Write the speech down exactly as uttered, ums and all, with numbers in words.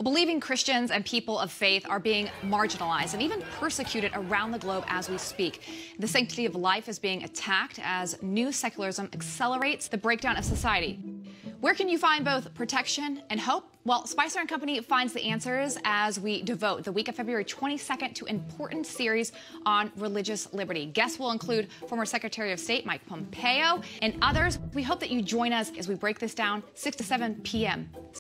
Believing Christians and people of faith are being marginalized and even persecuted around the globe as we speak. The sanctity of life is being attacked as new secularism accelerates the breakdown of society. Where can you find both protection and hope? Well, Spicer and Company finds the answers as we devote the week of February twenty-second to an important series on religious liberty. Guests will include former Secretary of State Mike Pompeo and others. We hope that you join us as we break this down six to seven p m